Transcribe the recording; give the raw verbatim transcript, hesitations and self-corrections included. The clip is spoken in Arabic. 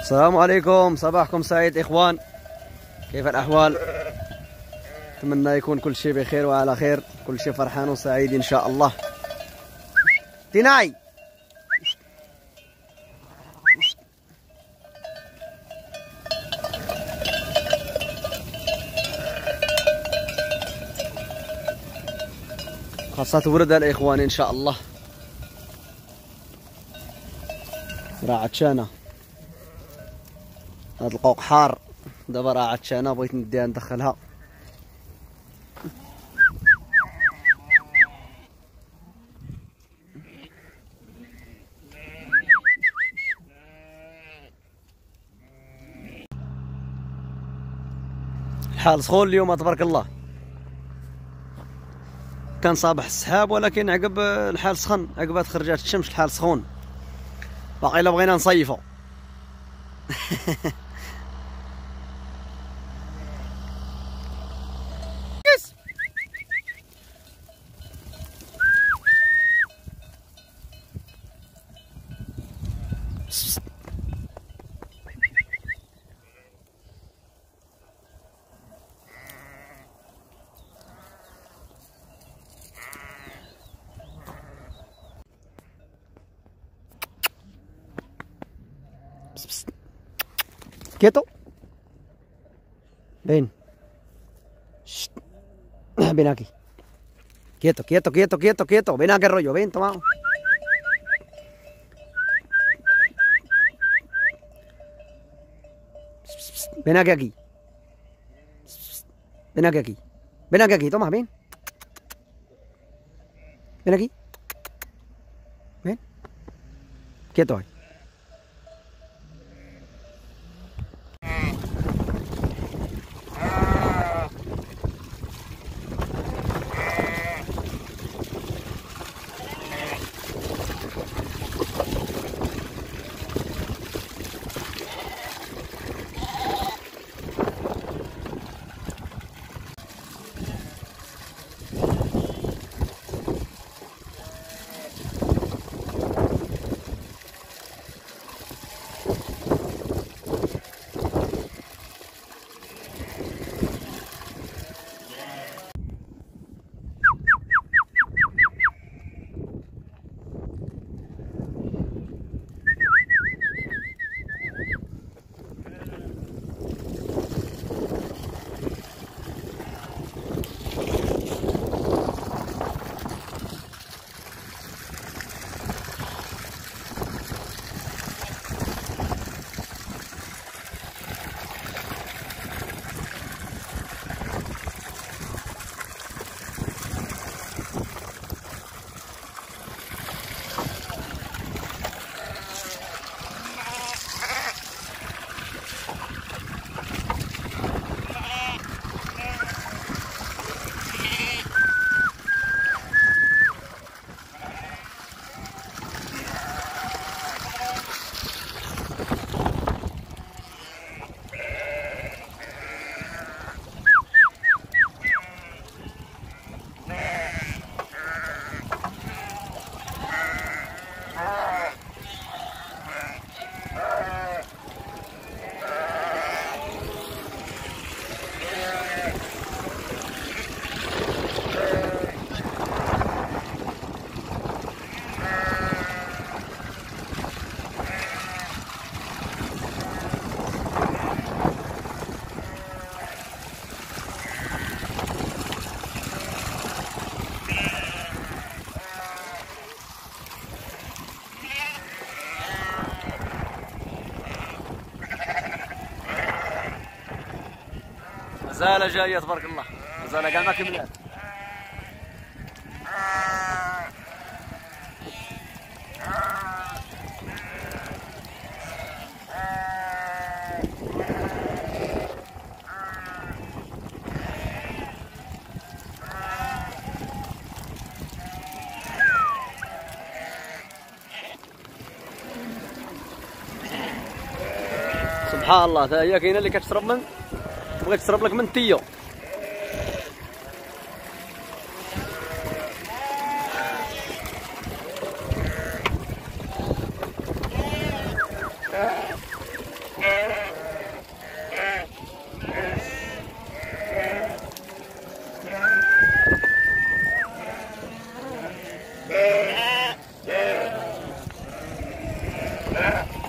السلام عليكم، صباحكم سعيد إخوان. كيف الأحوال؟ أتمنى يكون كل شيء بخير وعلى خير، كل شيء فرحان وسعيد إن شاء الله. تناي خاصة وردة الإخوان إن شاء الله. راه عطشانة، هاد القوق حار، دابا راه عطشانة بغيت نديها ندخلها. الحال سخون اليوم تبارك الله، كان صابح السحاب ولكن عقب الحال سخن، عقب خرجات الشمس الحال سخون. باقي الا بغينا نصيفو. كيتو ven. Ven aquí. Quieto, quieto, quieto, quieto, quieto. Ven aquí, rollo. Ven, toma. Ven aquí, aquí. Ven aquí, aquí. Ven aquí, aquí. Toma, ven. Ven aquí. Ven. Quieto ahí. مازال جاية تبارك الله، مازال كاع ما كملات. سبحان الله، تا هي كاينه اللي كتشرب من بغيت تشرب لك من تيو. الله.